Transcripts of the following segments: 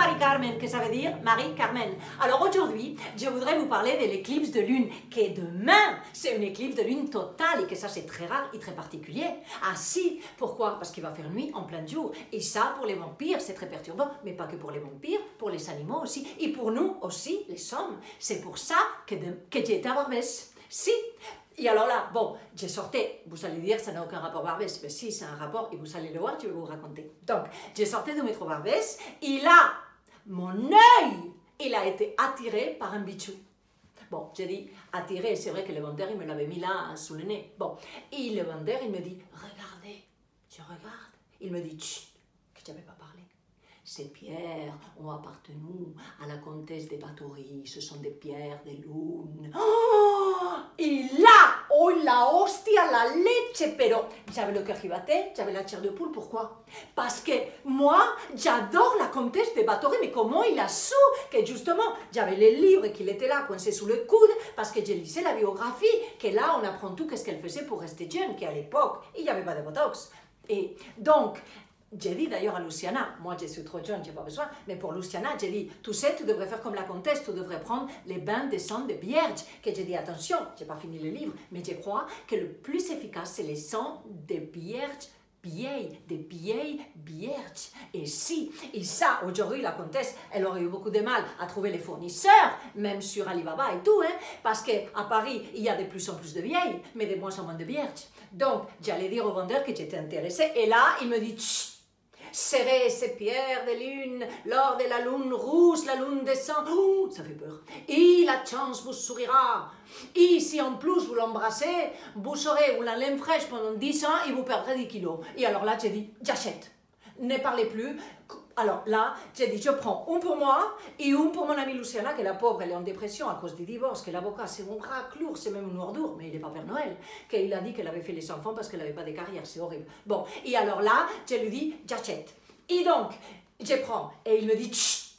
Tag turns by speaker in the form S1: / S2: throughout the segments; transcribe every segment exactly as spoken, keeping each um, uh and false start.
S1: Marie-Carmen, que ça veut dire Marie-Carmen. Alors aujourd'hui, je voudrais vous parler de l'éclipse de lune, qui est demain. C'est une éclipse de lune totale et que ça c'est très rare et très particulier. Ah si, pourquoi? Parce qu'il va faire nuit en plein jour. Et ça, pour les vampires, c'est très perturbant. Mais pas que pour les vampires, pour les animaux aussi. Et pour nous aussi, les hommes. C'est pour ça que, de, que j'étais à Barbès. Si. Et alors là, bon, j'ai sorti, vous allez dire, ça n'a aucun rapport Barbès, mais si, c'est un rapport, et vous allez le voir, je vais vous raconter. Donc, j'ai sorti de métro Barbès, et là, mon œil, il a été attiré par un bichou. Bon, j'ai dit attiré, c'est vrai que le vendeur, il me l'avait mis là, sous le nez. Bon, et le vendeur, il me dit, regardez, je regarde. Il me dit, chut, que je n'avais pas parlé. Ces pierres ont appartenu à la comtesse de Báthory, ce sont des pierres de lune. Oh, et là, oh la hostia, la leche, pero j'avais le cœur qui battait, j'avais la chair de poule, pourquoi? Parce que moi, j'adore la comtesse de Báthory, mais comment il a su que justement, j'avais les livres qu'il était là, coincé sous le coude, parce que je lisais la biographie, que là, on apprend tout, qu'est-ce qu'elle faisait pour rester jeune, qu'à l'époque, il n'y avait pas de Botox. Et donc, j'ai dit d'ailleurs à Luciana, moi je suis trop jeune, j'ai pas besoin, mais pour Luciana, j'ai dit, tu sais, tu devrais faire comme la comtesse, tu devrais prendre les bains de sang de Bierge. Que j'ai dit, attention, j'ai pas fini le livre, mais je crois que le plus efficace, c'est les sangs de Bierge, vieille, de vieille Bierge. Et si, et ça, aujourd'hui, la comtesse, elle aurait eu beaucoup de mal à trouver les fournisseurs, même sur Alibaba et tout, hein, parce qu'à Paris, il y a de plus en plus de vieilles, mais de moins en moins de Bierge. Donc, j'allais dire au vendeur que j'étais intéressée, et là, il me dit, chut, serrez ces pierres de lune, lors de la lune rouge, la lune descend, oh, ça fait peur. Et la chance vous sourira. Et si en plus vous l'embrassez, vous aurez la laine fraîche pendant dix ans et vous perdrez dix kilos. Et alors là, j'ai dit, j'achète. Ne parlez plus. Alors là, j'ai dit, je prends un pour moi et un pour mon amie Luciana, que la pauvre, elle est en dépression à cause du divorce, que l'avocat, c'est un raclour, c'est même un noirdour, mais il n'est pas Père Noël, qu'il a dit qu'elle avait fait les enfants parce qu'elle n'avait pas de carrière, c'est horrible. Bon, et alors là, je lui dis, j'achète. Et donc, je prends, et il me dit, chut,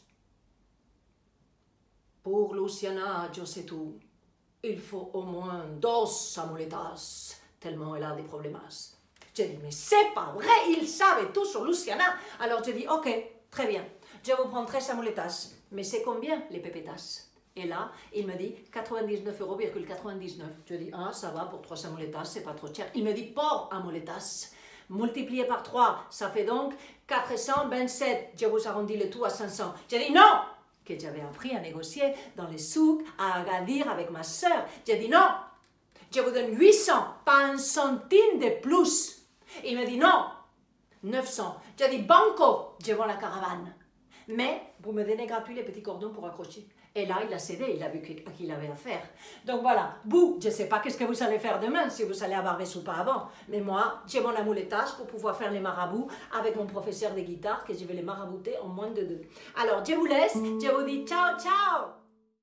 S1: pour Luciana, je sais tout, il faut au moins dos amuletas, tellement elle a des problèmes. J'ai dit, mais c'est pas vrai, il savait tout sur Luciana. Alors j'ai dit, ok, très bien, je vous prends treize amuletas, mais c'est combien les pépetas? Et là, il me dit quatre-vingt-dix-neuf euros quatre-vingt-dix-neuf. Je dis, ah, ça va, pour trois amuletas, c'est pas trop cher. Il me dit, pour amuletas, multiplié par trois, ça fait donc quatre cent vingt-sept. Je vous arrondis le tout à cinq cents. J'ai dit, non! Que j'avais appris à négocier dans les souks, à Agadir avec ma soeur. J'ai dit, non! Je vous donne huit cents, pas un centime de plus. Il me dit non, neuf cents. J'ai dit banco, je vends la caravane. Mais vous me donnez gratuit les petits cordons pour accrocher. Et là, il a cédé, il a vu à qui il avait affaire. Donc voilà, vous, je ne sais pas qu'est-ce que vous allez faire demain, si vous allez à Barbès ou pas avant. Mais moi, j'ai mon amuletage pour pouvoir faire les marabouts avec mon professeur de guitare, que je vais les marabouter en moins de deux. Alors, je vous laisse, je vous dis ciao, ciao!